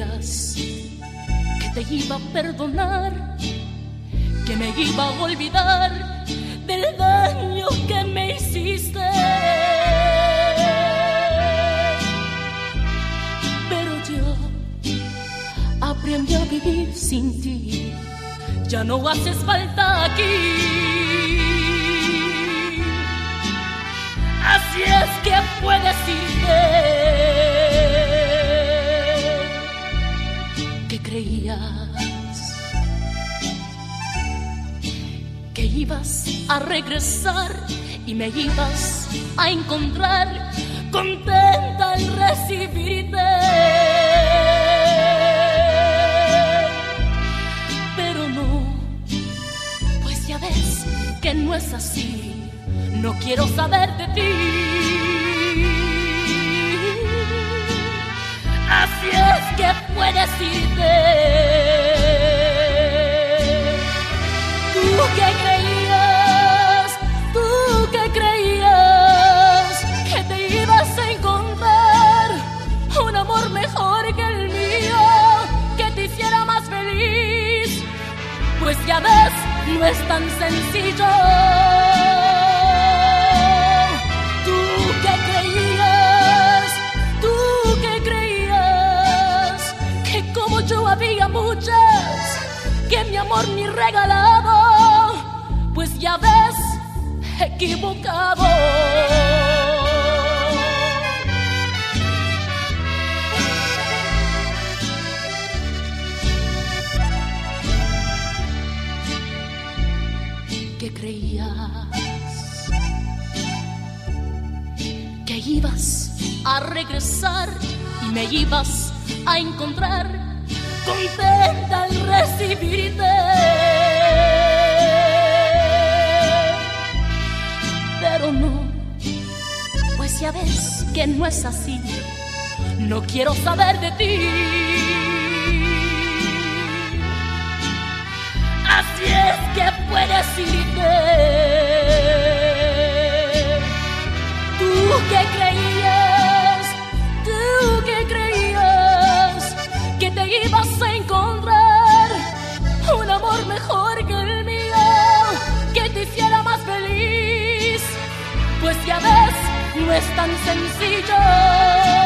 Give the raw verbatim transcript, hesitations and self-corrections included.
creías que te iba a perdonar, que me iba a olvidar del daño que me hiciste. Pero yo aprendí a vivir sin ti, ya no haces falta aquí. Así es que puedes irte. ¿Qué creías? Que ibas a regresar y me ibas a encontrar contenta al recibirte. Pero no, pues ya ves que no es así. No quiero saber de ti. Así es que puedes irte. Tú que creías, tú que creías que te ibas a encontrar un amor mejor que el mío, que te hiciera más feliz. Pues ya ves, no es tan sencillo. Yo había muchas que mi amor ni regalado, pues ya ves, equivocado. ¿Qué creías? Que ibas a regresar y me ibas a encontrar contenta al recibirte. Pero no, pues ya ves que no es así. No quiero saber de ti. Así es que puedes irte. Tú que creías, tú que creías que te ibas a encontrar un amor mejor que el mío, que te hiciera más feliz. Pues ya ves, no es tan sencillo.